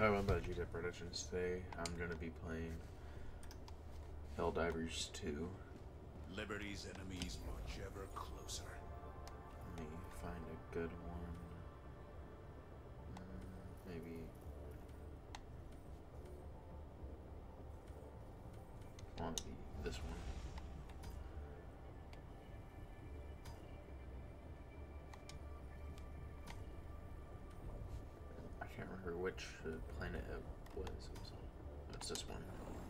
Hi, I'm about GTA Productions. Today I'm going to be playing Helldivers 2. Liberty's enemies march ever closer. Let me find a good one. Maybe... I want to be this one. I can't remember which planet it was. It's this one.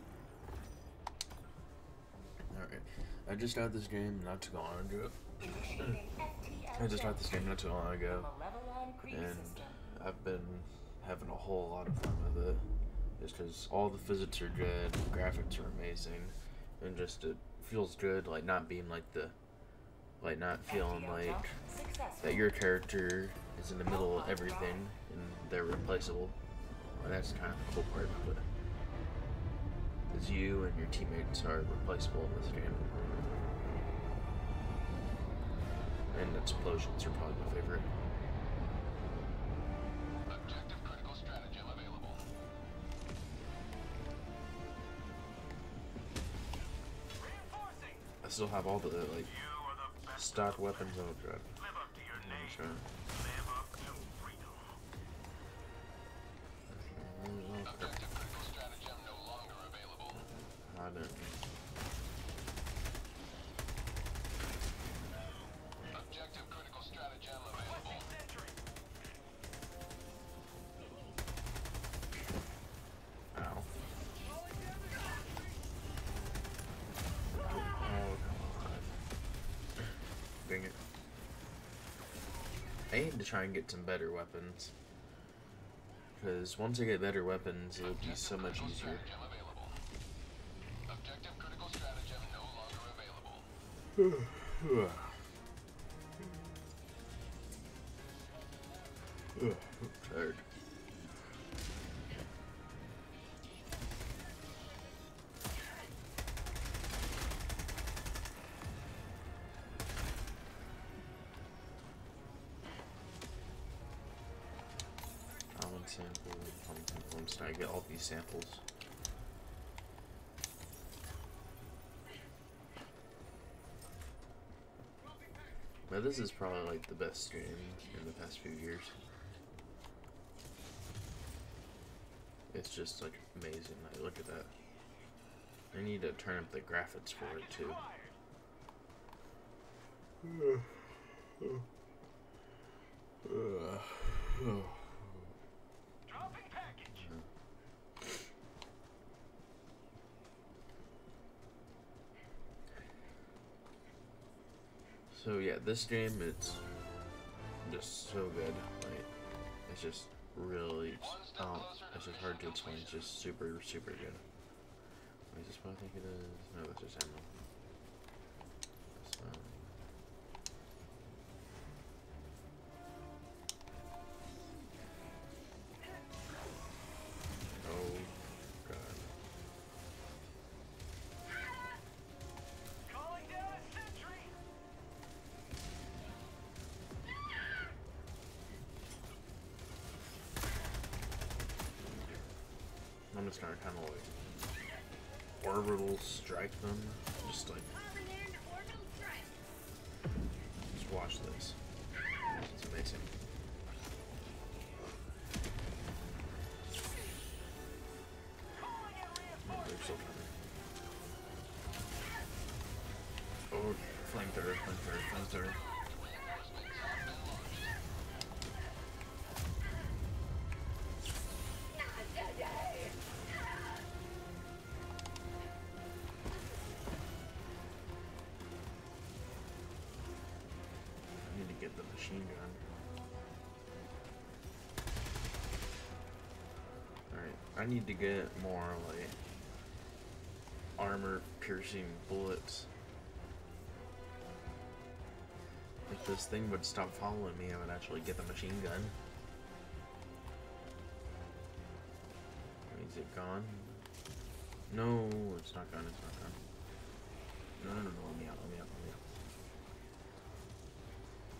Alright. I just started this game not too long ago. I just started this game not too long ago. And I've been having a whole lot of fun with it. Just because all the physics are good, the graphics are amazing, and just it feels good, like not being like not feeling like that your character is in the middle of everything and they're replaceable. And that's kind of the cool part of it. Because you and your teammates are replaceable in this game. And explosions are probably my favorite. Objective critical stratagem available. Reinforcing. I still have all the like stock weapons on the drive. Live up to your name. Sure. Live up to freedom. Objective critical stratagem no longer available. I didn't. Objective critical stratagem available. Ow. Oh, come on. Dang it. I need to try and get some better weapons. Because once I get better weapons, it'll be so much easier. Objective critical stratagem no longer available. Tired. Common sample, I'm just trying to get all these samples. But this is probably like the best game in the past few years. It's just like amazing. Like, look at that. I need to turn up the graphics for it too. Dropping package. So yeah, this game, it's just so good. Like, it's just really, it's just hard to explain. It's just super, super good. Is this what I think it is? No, that's just ammo. So, oh god. Calling down a sentry. I'm just gonna kind of like orbital strike them. Just like, just watch this. It's amazing. Calling in Oh, they're reinforcements. still coming. Oh, flamethrower, flamethrower, flamethrower. I need to get the machine gun. Alright, I need to get more, like, armor-piercing bullets. If this thing would stop following me, I would actually get the machine gun. Is it gone? No, it's not gone, it's not gone. No, no, no, no, let me out, let me out, let me out.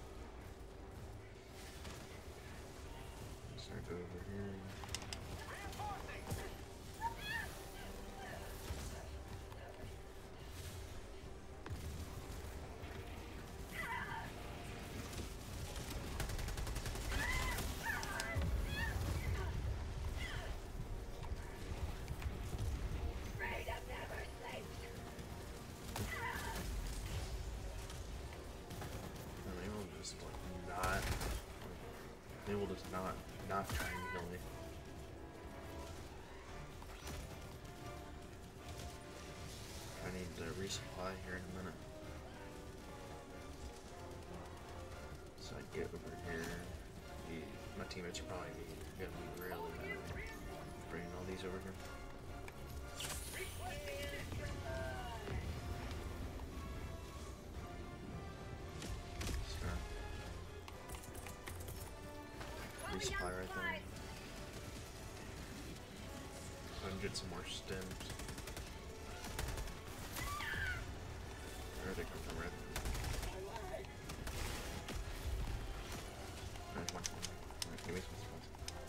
Start go over here. They will just not try and kill me. I need to resupply here in a minute. So I get over here. My teammates are probably gonna be really mad at me bringing all these over here. Resupply right there. So I can get some more stems. Where they come from, right? There's one. Alright, give me some supplies.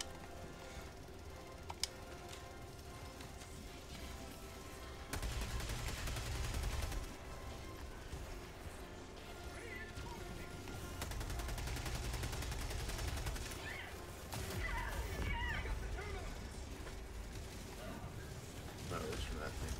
That was for that thing.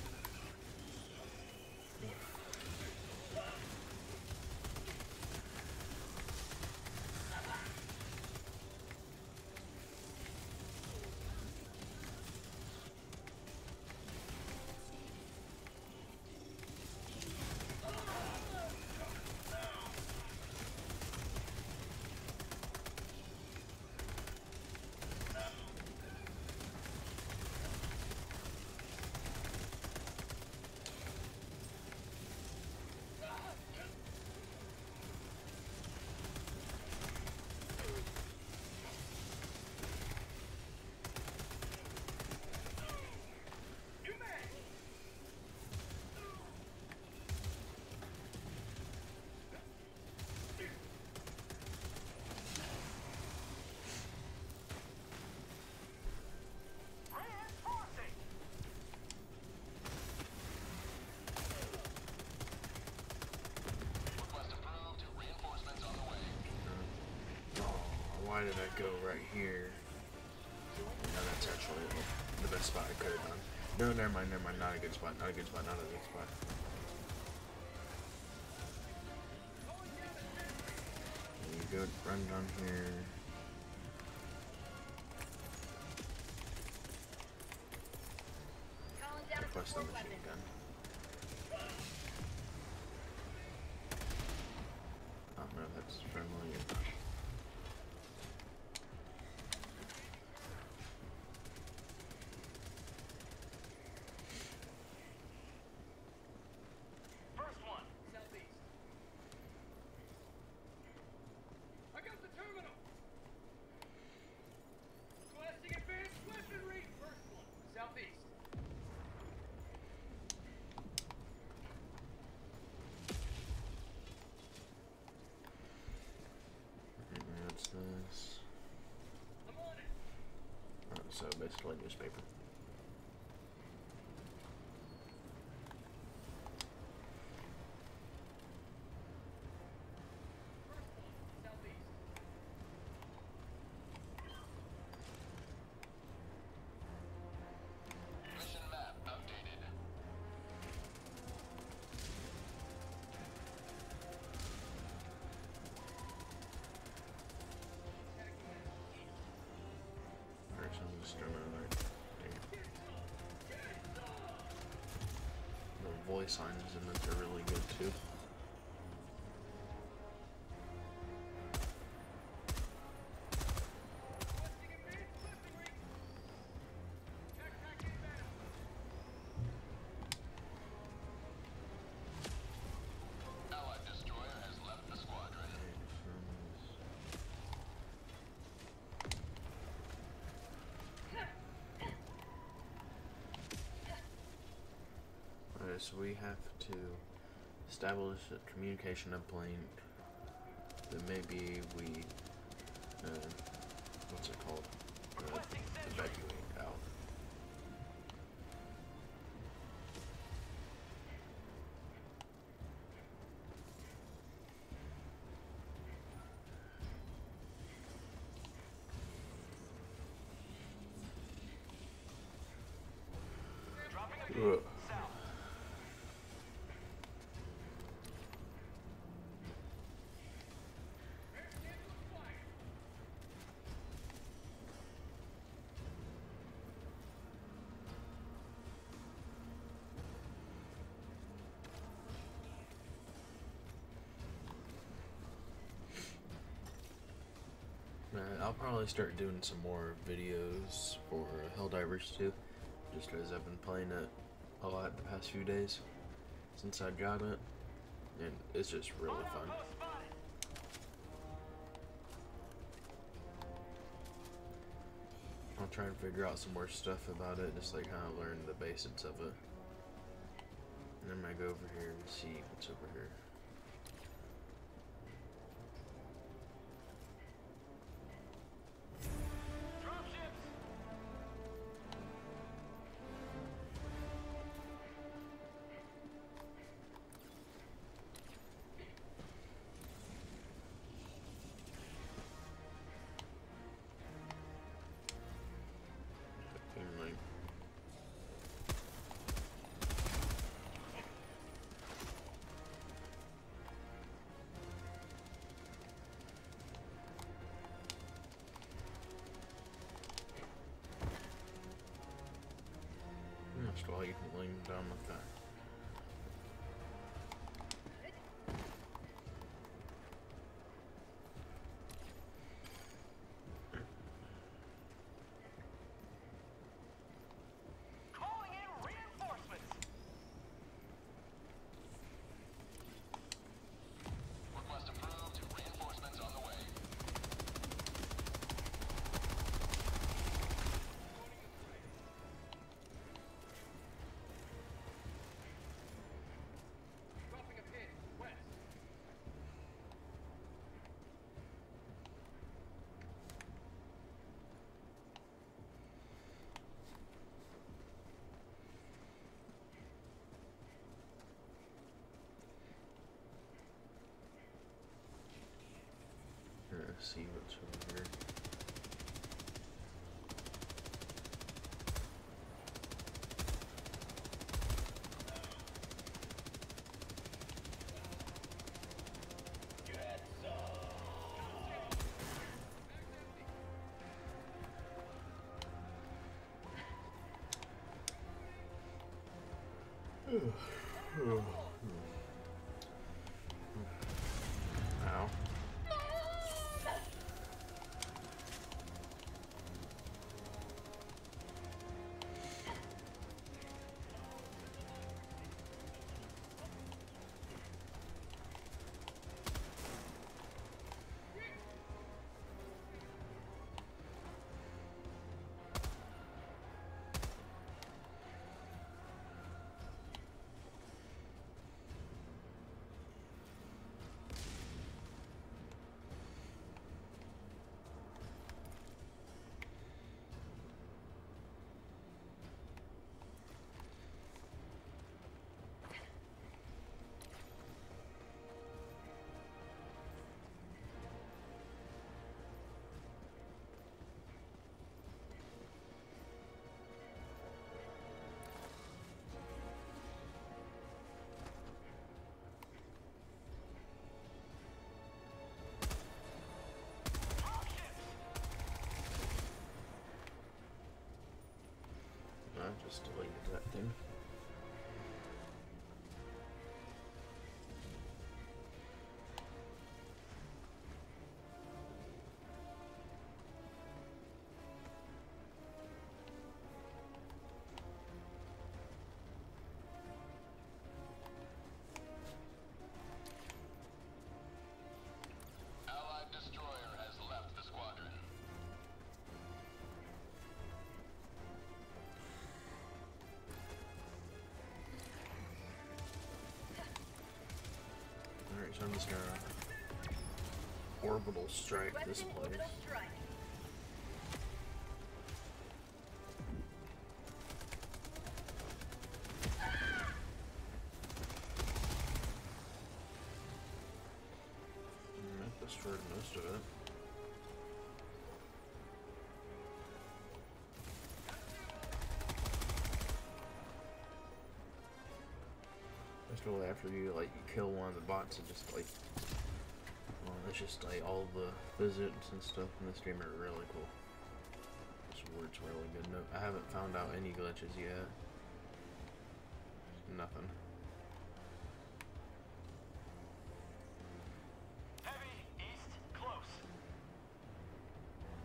Why did I go right here? No, that's actually the best spot I could have done. No, never mind, not a good spot, not a good spot, not a good spot. You go run down here. Request the machine gun. I don't know if that's friendly or not. This. So basically newspaper. Mission map updated. The voice lines in this are really good too. Allied destroyer has left the squadron. Okay, so we have to establish a communication uplink. Then maybe we, what's it called? Evacuate out. Ugh. I'll probably start doing some more videos for Helldivers 2, just as I've been playing it a lot the past few days since I got it, and it's just really fun. I'll try and figure out some more stuff about it, just like how I learned the basics of it. And then I go over here and see what's over here. While you can lean down like that. Calling in reinforcements. Request approved. Reinforcements on the way. Let's see what's over here. Ow. I just deleted that thing. Allied destroyer has left the squadron. Alright, so I'm just gonna orbital strike this place. That destroyed most of it. Basically, after you kill one of the bots, it just well, it's just all the physics and stuff in this game are really cool. This works really good. No, I haven't found out any glitches yet. Nothing. Heavy east close.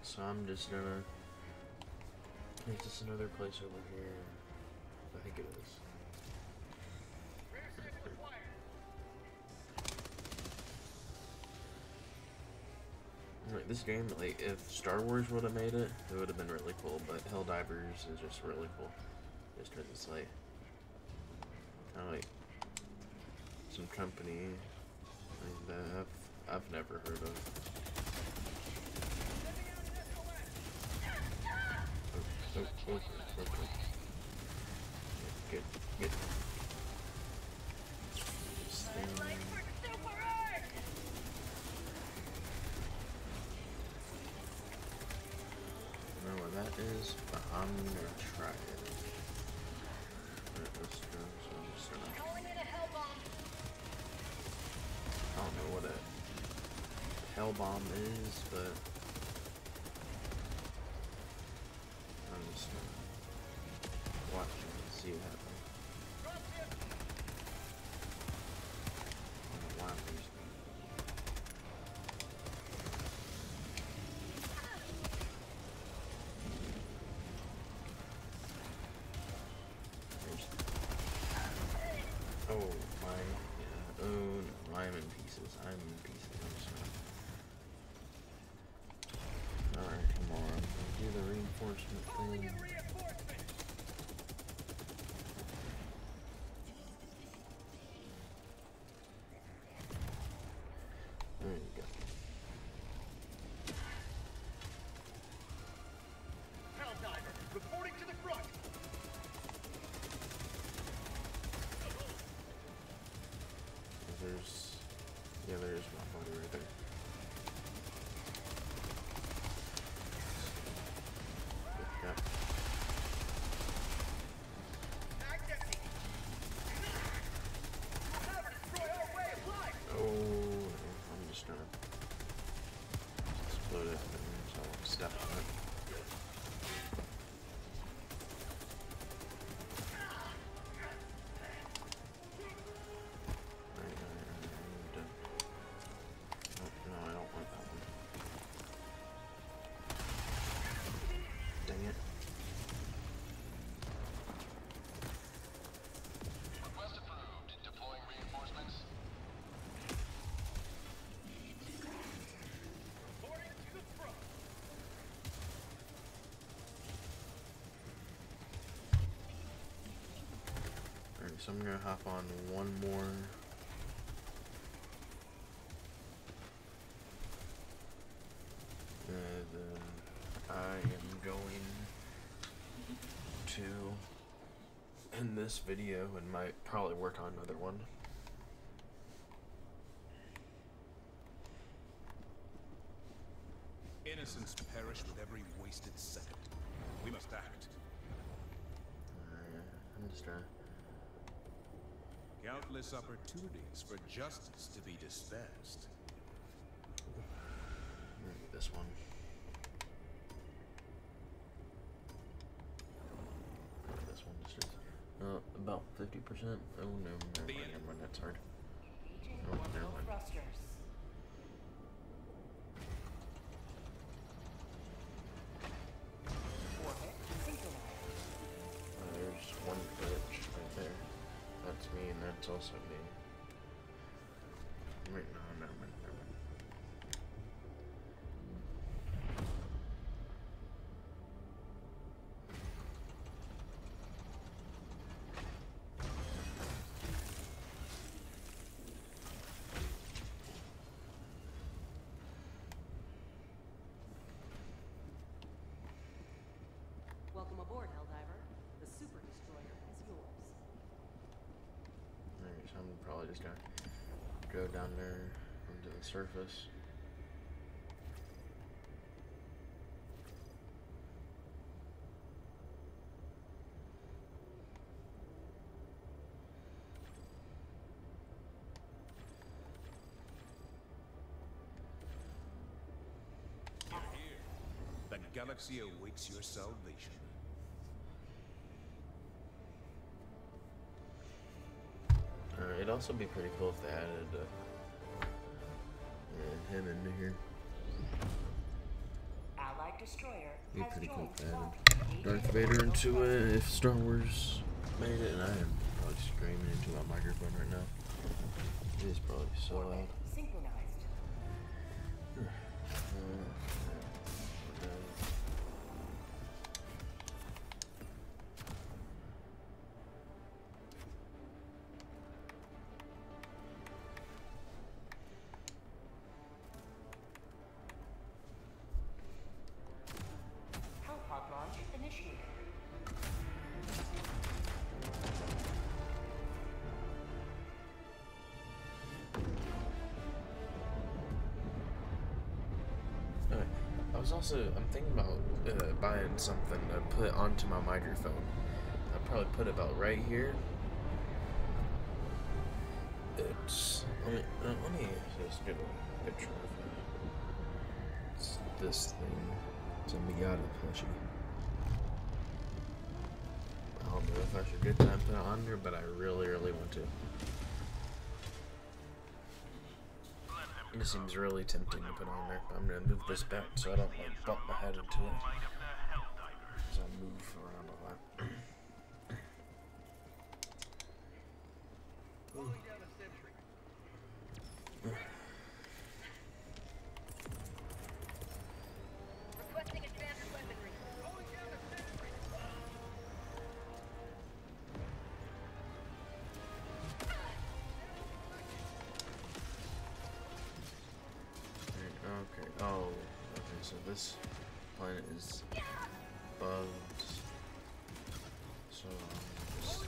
So I'm just gonna. There's just another place over here. I think it is. Like this game, like if Star Wars would have made it, it would have been really cool. But Helldivers is just really cool. Just because it's like kind of like some company like that I've never heard of. Oh. Get. This thing. I don't know what that is, but I'm gonna try it. Alright, let's go. So I'm just gonna. I don't know what a hell bomb is, but I'm just gonna watch it and see what happens. I don't know why I'm using it. Oh my, yeah. Oh no, I'm in pieces. I'm in pieces. I'm sorry. Alright, come on. Do the reinforcement thing. There you go. Helldiver, reporting to the front. There's, yeah, there's my body right there. Yeah. Oh, I'm just gonna explode it so I won't step on it. I'm done. No, I don't want that one. Dang it. Request approved. Deploying reinforcements. Reporting to the front. Alright, so I'm gonna hop on one more. And then I am going to end this video and might probably work on another one. Innocents perish with every wasted second. We must act. I'm just trying. Countless opportunities for justice to be dispensed. Maybe this one. This one just is about 50%. Oh no, never mind, that's hard. Oh, never mind. There's one glitch right there. That's me, and that's also me. Wait, no, never mind, never mind. Welcome aboard, Helldiver. The Super Destroyer is yours. Alright, so I'm probably just gonna go down there onto the surface. The galaxy awaits your salvation. It'd also be pretty cool if they added him into here. Allied destroyer Be has pretty cool joined if they Squadron. added Darth Vader into it if Star Wars made it, and I am probably screaming into my microphone right now. It is probably so loud. Synchronized. Hellpod launch initiated. Alright. I'm thinking about buying something to put onto my microphone. I'll probably put about right here. Let me just get a picture of it. It's this thing. It's a Miata plushie. I don't know if I should get time to put it on there, but I really want to. It seems really tempting to put on there. I'm gonna move this back so I don't like bump my head into it. As I move around a lot. Calling down a sentry. Requesting advanced weaponry. Calling down a sentry. Okay. Oh. Okay. So this planet is bugged. So just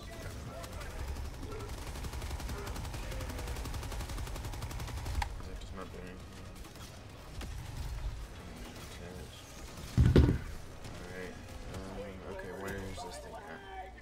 that does not do anything. Alright. Okay. Where is this thing at?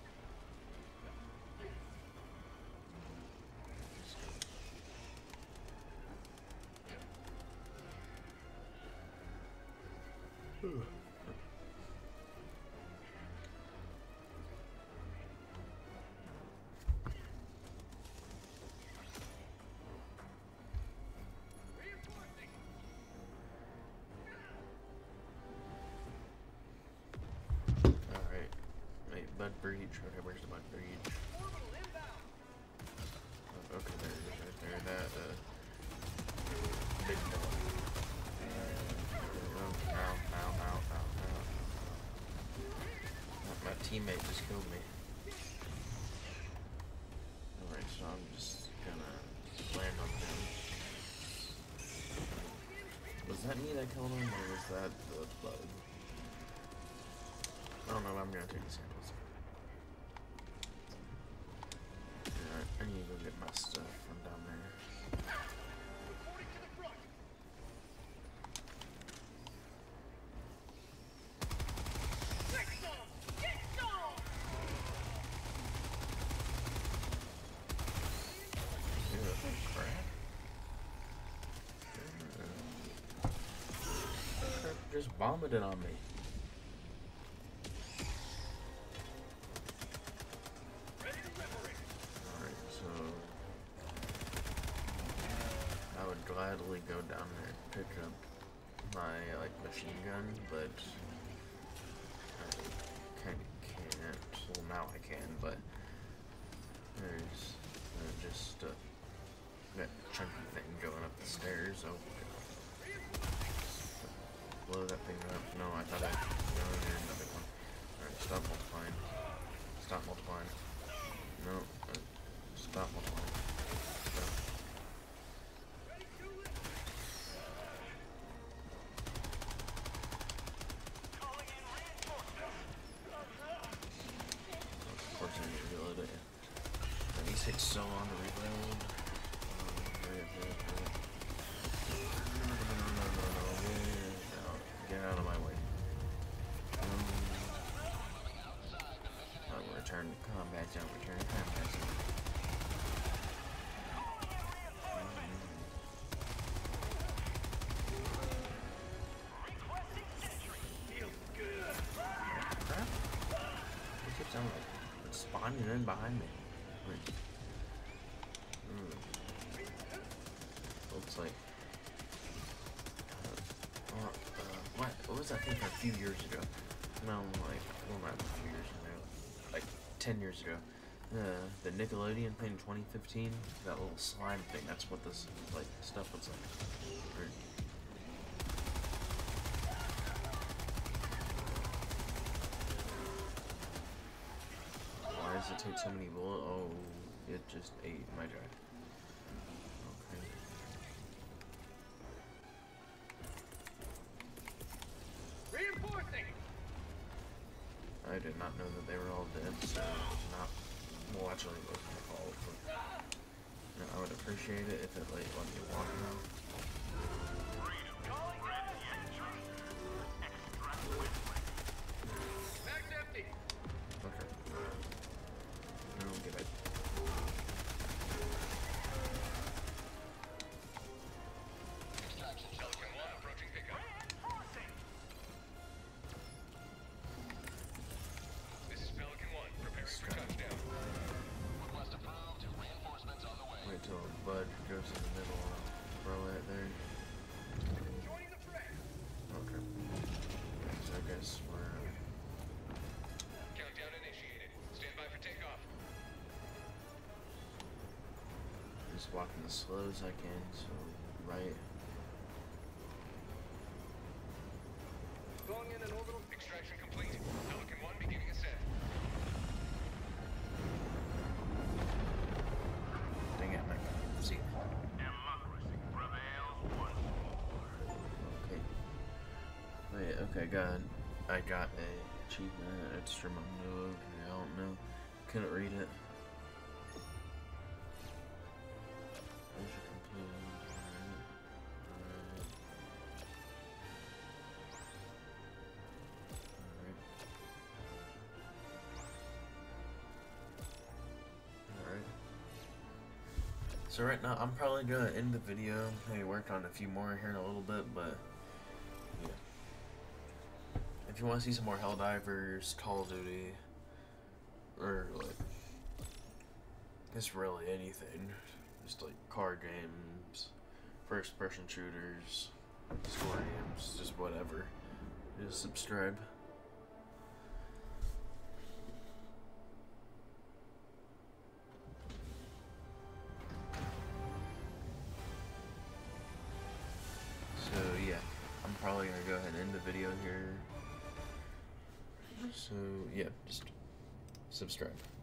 Alright. Wait, Bud Breach. Okay, where's the Bud Breach? Oh, okay, there it is right there. That, big dog. Ow. My teammate just killed me. Alright, so I'm just gonna land on him. Was that me that killed him, or was that the bug? I don't know, I'm gonna take the samples. Alright, I need to go get my stuff from down there. Reporting to the front. Get some! Get some! Ew, that thing's crap. That crap just vomited on me. Ready to liberate. Alright, so I would gladly go down there and pick up my machine gun, but I kinda can't. Well, now I can, but there's just that chunky thing going up the stairs. Oh, blow that thing up. No, I thought I there's another one. Alright, stop multiplying. Stop multiplying. No, stop multiplying. Stop. Of course I need to reload it. At least takes so long to reload. Hurry up. No. Get out of my way. Return to combat zone. Return to combat zone. Crap. It keeps on like spawning in behind me. Looks like what was that thing from a few years ago? No, like, well, not a few years ago, like 10 years ago. The Nickelodeon thing in 2015, that little slime thing, that's what this, like, stuff looks like. Or, why does it take so many bullets? Oh, it just ate my drive. Okay. Reinforcing! I did not know that they were all dead, so not. Well, actually, it wasn't my fault. But, you know, I would appreciate it if it let me walk now. Mag's empty! Okay. No, get it. Extraction Pelican 1 approaching pickup. This is Pelican 1, preparing for touchdown. Request approved. Reinforcements on the way. Wait till Bud goes in the middle and I'll throw it there. Joining the fray! Okay. So I guess we're. Countdown initiated. Stand by for takeoff. Just walking as slow as I can, so right. Going in an orbital. Extraction complete. Pelican 1 beginning ascent. Dang it, my God. See. Democracy prevails once more. Okay. Wait, okay, I got a achievement, extra mode, I don't know. Couldn't read it. Mission complete. Alright. So right now, I'm probably gonna end the video. Maybe work on a few more here in a little bit, but yeah. If you want to see some more Helldivers, Call of Duty, or like, just really anything, just like card games, first-person shooters, story games, just whatever, just subscribe. So yeah, I'm probably gonna go ahead and end the video here. So yeah, just subscribe.